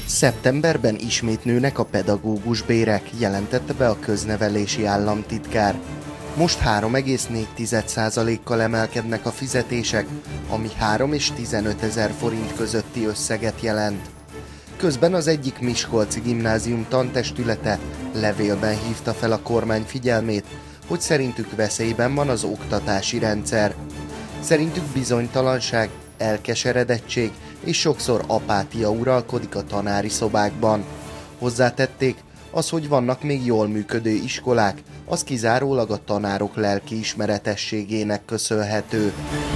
Szeptemberben ismét nőnek a pedagógus bérek, jelentette be a köznevelési államtitkár. Most 3,4%-kal emelkednek a fizetések, ami 3 és 15 ezer forint közötti összeget jelent. Közben az egyik miskolci gimnázium tantestülete levélben hívta fel a kormány figyelmét, hogy szerintük veszélyben van az oktatási rendszer. Szerintük bizonytalanság, elkeseredettség és sokszor apátia uralkodik a tanári szobákban. Hozzátették, az, hogy vannak még jól működő iskolák, az kizárólag a tanárok lelkiismeretességének köszönhető.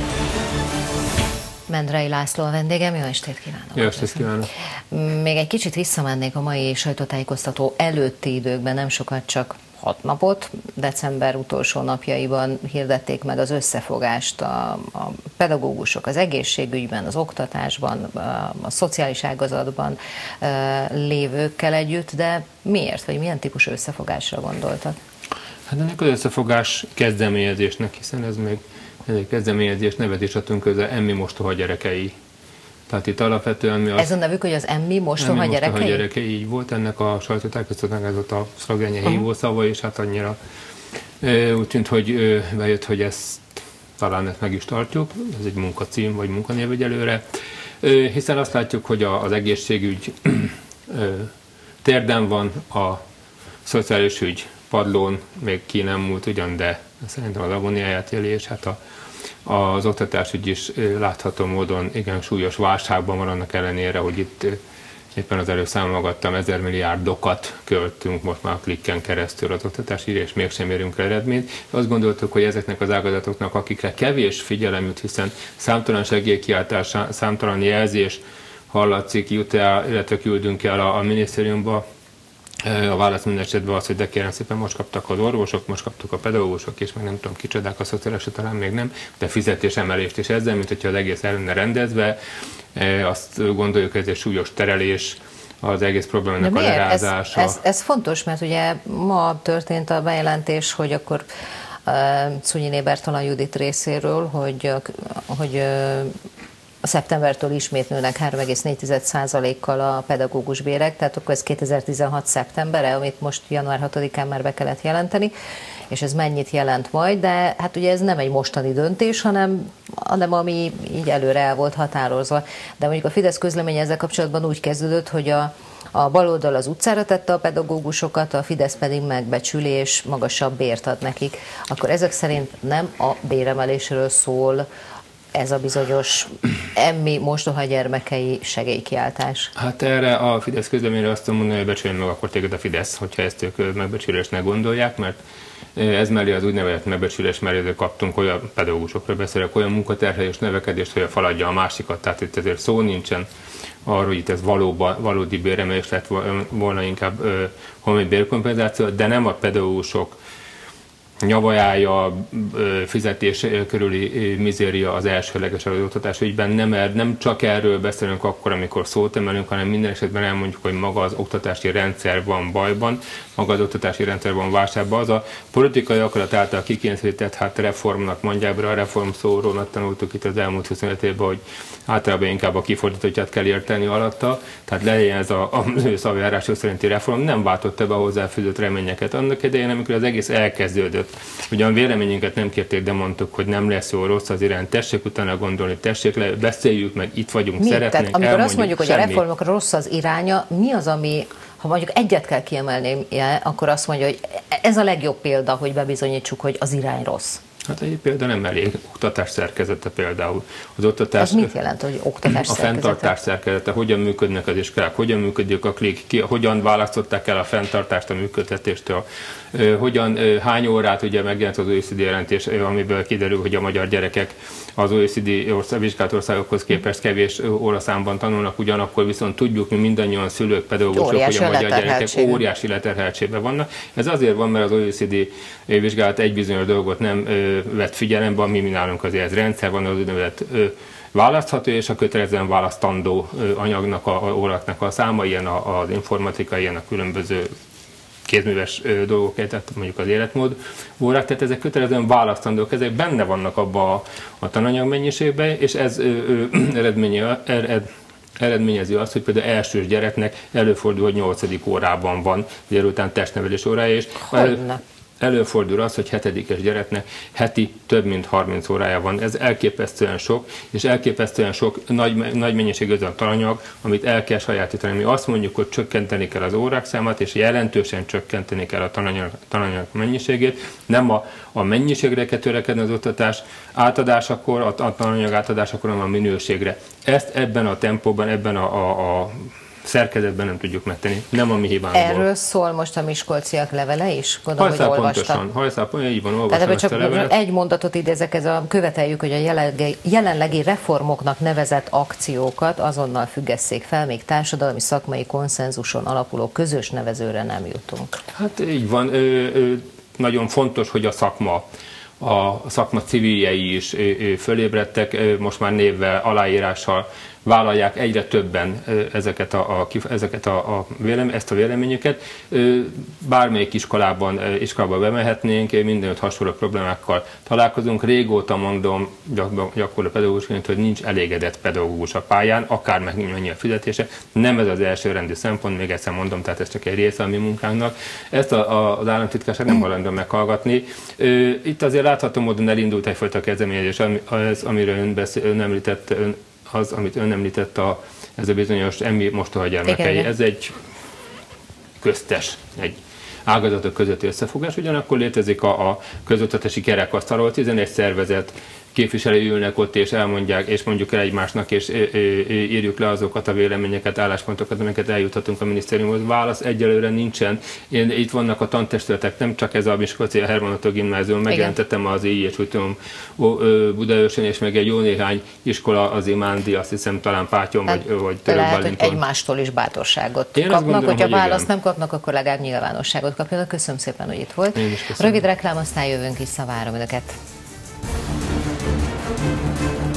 Mendrei László a vendégem, jó estét kívánok! Jó estét kívánok! Még egy kicsit visszamennék a mai sajtótájékoztató előtti időkben, nem sokat, csak 6 napot, december utolsó napjaiban hirdették meg az összefogást a pedagógusok az egészségügyben, az oktatásban, a szociális ágazatban lévőkkel együtt, de miért, vagy milyen típusú összefogásra gondoltak? Hát ennek az összefogás kezdeményezésnek, hiszen ez még egy kezdeményezés, nevet is adtunk közben, Emmi mostoha gyerekei. Tehát itt alapvetően mi az... Ez a nevük, hogy az Emmi mostoha gyerekei? Így volt, ennek a sajtótájékoztatónak ez volt a szlogenje, hívószava, és hát annyira úgy tűnt, hogy bejött, hogy ezt talán ezt meg is tartjuk, ez egy munkacím, vagy munkanév egyelőre, hiszen azt látjuk, hogy az egészségügy térden van, a szociális ügy padlón, még ki nem múlt ugyan, de szerintem az agóniáját éli, és hát az oktatásügy is látható módon igen súlyos válságban van, annak ellenére, hogy itt éppen az előbb számolgattam, 1000 milliárdokat költünk most már a klikken keresztül az oktatásügyre, és mégsem érünk el eredményt. Azt gondoltuk, hogy ezeknek az ágazatoknak, akikre kevés figyelem jut, hiszen számtalan segélykiáltás, számtalan jelzés hallatszik, illetve küldünk el a minisztériumba. A válasz minden esetben az, hogy de kérem szépen, most kaptak az orvosok, most kaptuk a pedagógusok, és meg nem tudom kicsodák, a szociális, talán még nem, de fizetésemelést is ezzel, mint hogyha az egész el lenne rendezve. Azt gondoljuk, hogy ez egy súlyos terelés, az egész problémának a lerázása. Ez fontos, mert ugye ma történt a bejelentés, hogy akkor Czunyiné Bertalan Judit részéről, hogy a szeptembertől ismét nőnek 3,4%-kal a pedagógus bérek, tehát akkor ez 2016 szeptembere, amit most január 6-án már be kellett jelenteni, és ez mennyit jelent majd, de hát ugye ez nem egy mostani döntés, hanem ami így előre el volt határozva. De mondjuk a Fidesz közleménye ezzel kapcsolatban úgy kezdődött, hogy a baloldal az utcára tette a pedagógusokat, a Fidesz pedig megbecsüli és magasabb bért ad nekik. Akkor ezek szerint nem a béremelésről szól ez a bizonyos Emmi mostoha gyermekei segélykiáltás? Hát erre a Fidesz közleményre azt mondom, hogy becsüljen meg akkor téged a Fidesz, hogyha ezt ők megbecsülésnek gondolják, mert ez mellé az úgynevezett megbecsülés mellé kaptunk olyan pedagógusokra beszélek, olyan munkaterhelés növekedést, hogy feladja a másikat, tehát itt ezért szó nincsen arról, hogy itt ez valódi béremelés lett volna, inkább holmi bérkompenzáció, de nem a pedagógusok nyavajája, fizetés körüli mizéria az elsőleges az oktatás ügyben. Nem csak erről beszélünk akkor, amikor szót emelünk, hanem minden esetben elmondjuk, hogy maga az oktatási rendszer van bajban, maga az oktatási rendszer van válságban. Az a politikai akarat által kikényszerített reformnak mondják, a reform szóról tanultuk itt az elmúlt 25 évben, hogy általában inkább a kifordítottját kell érteni alatta, tehát legyen ez az ő szavjárások szerinti reform, nem váltotta be a hozzáfűzött reményeket. Annak idején, amikor az egész elkezdődött, ugyan véleményünket nem kérték, de mondtuk, hogy nem lesz jó, rossz az irány, tessék utána gondolni, tessék beszéljük meg, itt vagyunk, szeretnénk, tehát amikor azt mondjuk, hogy a reformok rossz az iránya, mi az, ami, ha mondjuk egyet kell kiemelni, akkor azt mondja, hogy ez a legjobb példa, hogy bebizonyítsuk, hogy az irány rossz? Hát egy példa nem elég. Oktatás szerkezete például. Az oktatás, ez mit jelent, hogy oktatás szerkezete? A fenntartás szerkezete, hogyan működnek az iskolák, hogyan működik a klik, hogyan választották el a fenntartást a működtetéstől, hány órát, ugye megjelent az OECD jelentés, amiből kiderül, hogy a magyar gyerekek az OECD vizsgált országokhoz képest kevés óraszámban tanulnak, ugyanakkor viszont tudjuk, mi mindannyian szülők, pedagógusok, hogy a magyar gyerekek óriási leterheltségben vannak. Ez azért van, mert az OECD vizsgálat egy bizonyos dolgot nem vett figyelembe, ami mi nálunk azért ez rendszer van, az úgynevezett választható és a kötelezően választandó anyagnak, óráknak a száma, ilyen az informatika, ilyen a különböző kézműves dolgok, tehát mondjuk az életmód órák, tehát ezek kötelezően választandók, ezek benne vannak abban a tananyag mennyiségben, és ez eredményezi azt, hogy például elsős gyereknek előfordul, hogy 8. órában van délután testnevelés órája, és előfordul az, hogy 7-es gyereknek heti több mint 30 órája van. Ez elképesztően sok, és elképesztően sok nagy mennyiségű az a tananyag, amit el kell sajátítani. Mi azt mondjuk, hogy csökkenteni kell az órák számát, és jelentősen csökkenteni kell a tananyag mennyiségét. Nem a mennyiségre kell törekedni az oktatás átadásakor, a tananyag átadásakor, hanem a minőségre. Ezt ebben a tempóban, ebben a szerkezetben nem tudjuk megtenni, nem a mi hibánkból. Erről szól most a miskolciak levele is? Gondolom, hogy olvastam. Pontosan, így van, olvastam Tehát ezt a levelet. Egy mondatot idézek, követeljük, hogy a jelenlegi reformoknak nevezett akciókat azonnal függesszék fel, még társadalmi szakmai konszenzuson alapuló közös nevezőre nem jutunk. Hát így van, nagyon fontos, hogy a szakma civiljei is fölébredtek, most már névvel, aláírással vállalják egyre többen ezt a véleményüket. Bármelyik iskolában bemehetnénk, mindenütt hasonló problémákkal találkozunk. Régóta mondom gyakorló pedagógusként, hogy nincs elégedett pedagógus a pályán, akár mennyi a fizetése. Nem ez az elsőrendű szempont, még egyszer mondom, tehát ez csak egy része a mi munkánknak. Ezt az államtitkárság nem hajlandó meghallgatni. Itt azért látható módon elindult egyfajta kezdeményezés, amiről ön említett, amit ön említett, ez a bizonyos EMI mostoha gyermekei. Ez egy köztes, egy ágazatok közötti összefogás, ugyanakkor létezik a közoktatási kerekasztalról, 11 szervezet képviselői ülnek ott, és elmondják, és mondjuk el egymásnak, és írjuk le azokat a véleményeket, álláspontokat, amiket eljuthatunk a minisztériumhoz. Válasz egyelőre nincsen. Itt vannak a tantestületek, nem csak ez a Miskolci Herman Ottó gimnázium, megjelentettem az I.J. Úton Budaörsön, és meg egy jó néhány iskola, az Imándi, azt hiszem talán Pátyom, vagy Török lehet, Bálinton. hogy egymástól is bátorságot kapnak, hogyha választ nem kapnak, akkor legalább nyilvánosságot kapjanak. Köszönöm szépen, hogy itt volt. Rövid reklám, aztán jövünk vissza, várom önöket.